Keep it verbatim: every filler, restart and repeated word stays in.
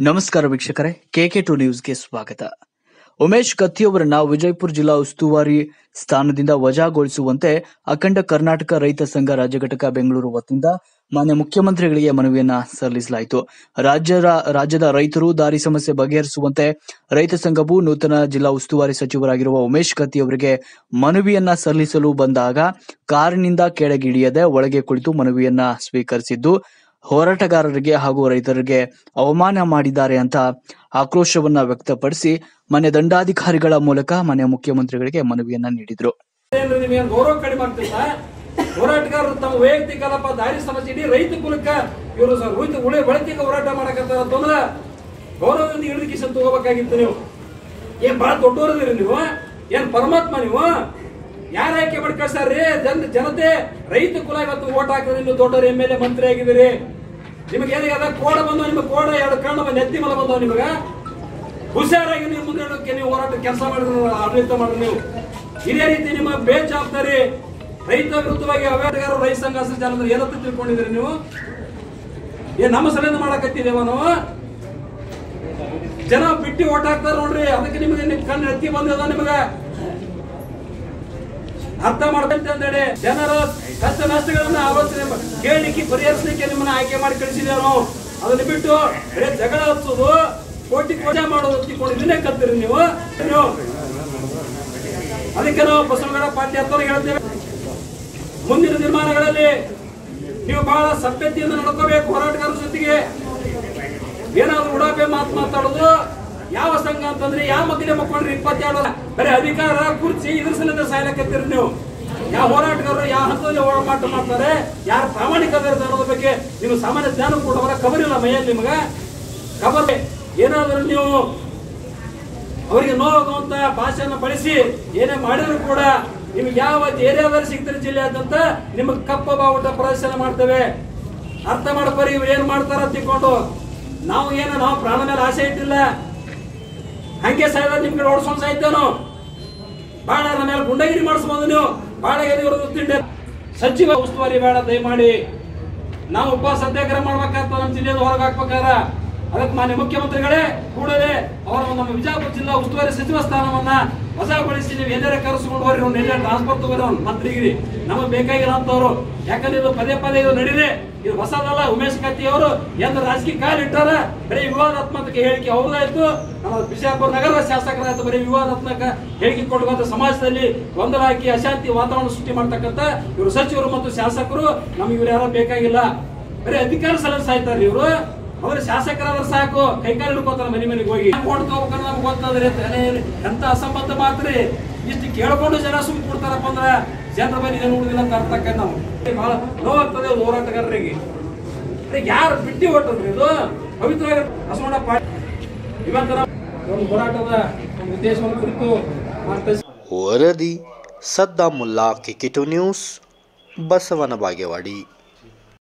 ನಮಸ್ಕಾರ ವೀಕ್ಷಕರೇ, K K to ನ್ಯೂಸ್ಗೆ ಸ್ವಾಗತ. ಉಮೇಶ್ ಕತ್ತಿ ಅವರನ್ನ ವಿಜಯಪುರ ಜಿಲ್ಲಾ ಉಸ್ತುವಾರಿ ಸ್ಥಾನದಿಂದ ವಜಾಗೊಳಿಸುವಂತೆ ಅಖಂಡ ಕರ್ನಾಟಕ ರೈತ ಸಂಘ ರಾಜ್ಯ ಘಟಕ ಬೆಂಗಳೂರು ವತಿಯಿಂದ ಮಾನ್ಯ ಮುಖ್ಯಮಂತ್ರಿಗಳಿಗೆ ಮನವಿಯನ್ನ ಸಲ್ಲಿಸಲಾಯಿತು. ರಾಜ್ಯದ ರಾಜ್ಯದ ರೈತರು ದಾರಿ ಸಮಸ್ಯೆ ಬಗೆಹರಿಸುವಂತೆ ರೈತ ಸಂಘವು ನೂತನ ಜಿಲ್ಲಾ ಉಸ್ತುವಾರಿ ಸಚಿವರಾಗಿರುವ ಉಮೇಶ್ ಕತ್ತಿ ಅವರಿಗೆ ಮನವಿಯನ್ನ ಸಲ್ಲಿಸಲು ಬಂದಾಗ ಕಾರಿನಿಂದ ಕೆಳಗಿಳಿಯದೆ ಒಳಗೆ ಕುಳಿತು ಮನವಿಯನ್ನ ಸ್ವೀಕರಿಸಿದ್ದು ಹೋರಾಟಗಾರರಿಗೆ ಹಾಗೂ ರೈತರಿಗೆ ಅವಮಾನ ಮಾಡಿದ್ದಾರೆ ಅಂತ ಆಕ್ರೋಶವನ್ನ ವ್ಯಕ್ತಪಡಿಸಿ ಮಾನ್ಯ ದಂಡಾಧಿಕಾರಿಗಳ ಮೂಲಕ ಮಾನ್ಯ ಮುಖ್ಯಮಂತ್ರಿಗಳಿಗೆ ಮನವಿಯನ್ನ ನೀಡಿದ್ರು. ಗೌರವ ಕಡಿಮೆ ಆಗ್ತಿಲ್ಲ. ಹೋರಾಟಗಾರರು ತಮ್ಮ ವೈಯಕ್ತಿಕ ದಾರಿ ಸಮಸ್ಯೆ ಇಡೀ ರೈತ ಕುಲಕ್ಕ ಇವರು ವೈಯಕ್ತಿಕ ಹೋರಾಟ ಮಾಡಕಂತಂದ್ರ ಗೌರವದಿಂದ ಹಿಡಿದು ತಗೋಬೇಕಾಗಿತ್ತು. ನೀವು ಏನ್ ಬಹಳ ದೊಡ್ಡವರದಿರಿ, ನೀವು ಏನ್ ಪರಮಾತ್ಮ, ನೀವು ಯಾರ ಆಯ್ಕೆ ಮಾಡಿ ಕಳ್ಸಾರ್ರಿ? ಜನ ಜನತೆ ರೈತ ಕುಲ ಇವತ್ತು ಓಟ್ ಹಾಕಿದ್ರೆ ನೀವು ದೊಡ್ಡವರು ಎಂ ಎಲ್ ಎ ಮಂತ್ರಿ ಆಗಿದ್ದೀರಿ. ನಿಮಗೆ ಏನಾಗದ ಕೋಡ ಬಂದವ, ನಿಮಗೆ ಕೋಡ ಎರಡು ಕಣ್ಣು ನೆತ್ತಿ ಮಲ ಬಂದವ. ನಿಮಗ ಹುಷಾರಾಗಿ ನೀವು ಮುಂದೆ ನೀವು ಹೋರಾಟ ಕೆಲಸ ಮಾಡಿದ್ರು, ಆಡಳಿತ ಮಾಡಿದ್ರು. ನೀವು ಇದೇ ರೀತಿ ನಿಮ್ಮ ಬೇಜವಾಬ್ದಾರಿ ರೈತ ವಿರುದ್ಧವಾಗಿ ಹೋರಾಟಗಾರರು ರೈತ ಸಂಘ ಸಂಚಾಲಕರು ಏನಂತ ತಿಳ್ಕೊಂಡಿದ್ರಿ? ನೀವು ಏನ್ ನಮ್ಮ ಸಲಹೆ ಮಾಡಕತ್ತಿದ್ದೇವ? ನಾವು ಜನ ಬಿಟ್ಟು ಓಟ್ ಹಾಕ್ತಾರ ನೋಡ್ರಿ, ಅದಕ್ಕೆ ನಿಮಗೆ ನಿಮ್ ಕಣ್ಣು ನೆತ್ತಿ ಬಂದದ. ನಿಮಗ ಅರ್ಥ ಮಾಡ್ಕೊಂತಂದೇಳಿ ಜನರ ಕಷ್ಟ ನಷ್ಟಗಳನ್ನ ಆಲೋಚನೆ ಕೇಳಲಿಕ್ಕೆ ಪರಿಹರಿಸಲಿಕ್ಕೆ ನಿಮ್ಮನ್ನ ಆಯ್ಕೆ ಮಾಡಿ ಕಳಿಸಿದ್ದೇವೆ ನಾವು. ಅದನ್ನ ಬಿಟ್ಟು ಬರೀ ಜಗಳ ಹಚ್ಚೋದು, ಕೋಟಿ ಕೋಟಿ ಮಾಡೋದು ತಿಳ್ಕೊಂಡು ಇದನ್ನೇ ಕಲ್ತಿರಿ ನೀವು. ಅದಕ್ಕೆ ನಾವು ಬಸವನಗೌಡ ಪಾರ್ಟಿ ಹತ್ತೋರಿಗೆ ಹೇಳ್ತೇವೆ, ಮುಂದಿನ ನಿರ್ಮಾಣಗಳಲ್ಲಿ ನೀವು ಬಹಳ ಸಭ್ಯತೆಯಿಂದ ನಡ್ಕೋಬೇಕು. ಹೋರಾಟಗಾರರ ಜೊತೆಗೆ ಏನಾದ್ರು ಉಡಾಪೆ ಮಾತು ಮಾತಾಡೋದು ಯಾವ ಸಂಘ ಅಂತಂದ್ರೆ ಯಾವ ಮಕ್ಕಳಿಗೆ ಮಕ್ಕಳ್ರಿ ಇಪ್ಪತ್ತೆರಡು ಬರೀ ಅಧಿಕಾರ ಕುರ್ಚಿ ಇದ್ರ ಸಲಿಂದ ಸಾಯ್ಲಕತ್ತೀರಿ ನೀವು. ಯಾವ ಹೋರಾಟಗಾರರು ಯಾವ ಹಂತದಲ್ಲಿ ಹೋರಾಟ ಮಾಡ್ತಾರೆ, ಯಾರು ಪ್ರಾಮಾಣಿಕತೆ ಅನ್ನೋದ್ರ ಬಗ್ಗೆ ನೀವು ಸಾಮಾನ್ಯ ಜ್ಞಾನ ಕೊಡೋರ ಖಬರ್ ಇಲ್ಲ ಮೈಯಲ್ಲಿ. ನಿಮಗ ಖಬರ್ ಏನಾದರೂ ನೀವು ಅವರಿಗೆ ನೋವಾಗುವಂತ ಭಾಷೆಯನ್ನು ಬಳಸಿ ಏನೇ ಮಾಡಿದ್ರು ಕೂಡ ನಿಮ್ಗೆ ಯಾವ ಏರಿಯಾದಲ್ಲಿ ಸಿಗ್ತಾರೆ ಜಿಲ್ಲೆಯಾದಂತ ನಿಮಗೆ ಕಪ್ಪ ಬಾವುಟ ಪ್ರದರ್ಶನ ಮಾಡ್ತೇವೆ. ಅರ್ಥ ಮಾಡ್ಕೊರಿ, ಇವ್ರು ಏನ್ ಮಾಡ್ತಾರ ತಿಳ್ಕೊಂಡು. ನಾವು ಏನು ನಾವು ಪ್ರಾಣ ಮೇಲೆ ಆಸೆ ಇಟ್ಟಿಲ್ಲ, ಹಂಗೆ ಸಾಯ್ದ ನಿಮ್ ಕಡೆ ಓಡಿಸ್ಕೊಂಡ್ ಸಾಯ್ತೇನು. ಬಾಳ ಮೇಲೆ ಗುಂಡಗಿರಿ ಮಾಡಿಸ್ಬೋದು ನೀವು. ಬಾಳೆಗೆ ತಿಂಡಿ ಸಚಿವ ಉಸ್ತುವಾರಿ ಬೇಡ, ದಯಮಾಡಿ ನಾವು ಉಪವಾಸ ಸತ್ಯಾಗ್ರಹ ಮಾಡ್ಬೇಕಾಗ್ತದೆ ನಮ್ಮ ಜಿಲ್ಲೆಯಲ್ಲಿ ಹೊರಗೆ ಹಾಕ್ಬೇಕಾರ. ಅದಕ್ಕೆ ಮಾನ್ಯ ಮುಖ್ಯಮಂತ್ರಿಗಳೇ ಕೂಡಲೇ ಅವರ ನಮ್ಮ ವಿಜಯಪುರ ಜಿಲ್ಲಾ ಉಸ್ತುವಾರಿ ಸಚಿವ ಸ್ಥಾನವನ್ನ ವಜಾಗೊಳಿಸಿ ನೀವು ಎಲ್ಲರ ಕರೆಸ್ಕೊಂಡು ಹೋಗ್ರಿ, ಅವ್ರು ಎಲ್ಲ ಟ್ರಾನ್ಸ್ಫರ್ ತಗೋರಿ ಅವ್ನು ಮಂತ್ರಿಗಿರಿ. ನಮಗೆ ಬೇಕಾಗಿಲ್ಲ ಅಂತವ್ರು. ಯಾಕಂದ್ರೆ ಇದು ಪದೇ ಪದೇ ಇದು ನಡೀದೆ, ಇದು ಹೊಸದಲ್ಲ. ಉಮೇಶ್ ಕತ್ತಿ ಅವರು ಎಂತ ರಾಜಕೀಯ ಕಾಲು ಇಟ್ಟಾರ, ಬರೀ ವಿವಾದಾತ್ಮಕ ಹೇಳಿಕೆ ಅವ್ರದಾಯ್ತು. ನಮ್ಮ ಬಿಜಾಪುರ ನಗರದ ಶಾಸಕರಾಯ್ತು, ಬರೀ ವಿವಾದಾತ್ಮಕ ಹೇಳಿಕೆ ಕೊಡುವಂತ ಸಮಾಜದಲ್ಲಿ ಗೊಂದಲ ಹಾಕಿ ಅಶಾಂತಿ ವಾತಾವರಣ ಸೃಷ್ಟಿ ಮಾಡ್ತಕ್ಕಂಥ ಇವರು ಸಚಿವರು ಮತ್ತು ಶಾಸಕರು ನಮ್ಗೆ ಇವ್ರು ಯಾರೋ ಬೇಕಾಗಿಲ್ಲ. ಬರೀ ಅಧಿಕಾರ ಸಲಹೆ ಸಾಯ್ತಾರೆ ಇವರು. ಅವ್ರ ಶಾಸಕರಾದ್ರೆ ಸಾಕು, ಕೈಕಾಲು ಹಿಡ್ಕೋತಾರ ಮನೆ ಮನೆಗೆ ಹೋಗಿ. ಓಟ್ ತಗೋಬೇಕಂದ್ರೆ ನಮ್ಗೆ ಗೊತ್ತಾದ್ರೆ ಎಂತ ಅಸಂಬದ್ಧ ಮಾತ್ರ ಇಷ್ಟು ಕೇಳ್ಕೊಂಡು ಜನ ಸುಮ್ ಕೊಡ್ತಾರಪ್ಪ ಅಂದ್ರ ಜನರ ಬಳಿ ಏನು ಉಳಿದಿಲ್ಲ ಅಂತ ಅರ್ಥಕ್ಕ ನಾವು ಬಹಳ ನೋವಾಗ್ತದೆ ಹೋರಾಟಗಾರರಿಗೆ. ಯಾರು ಬಿಟ್ಟಿ ಹೊಟ್ಟದ್ರಿ ಇದು ಪವಿತ್ರವಾಗಿ ಬಸವಣ್ಣ ಪಾರ್ಟಿ ಇವತ್ತರ ಒಂದು ಹೋರಾಟದ ಒಂದು ಉದ್ದೇಶವನ್ನು ಕುರಿತು ಮಾಡ್ತಾ. ವರದಿ ಸದ್ದಾಮುಲ್ಲಾ, K K two news, Basavana Bagewadi.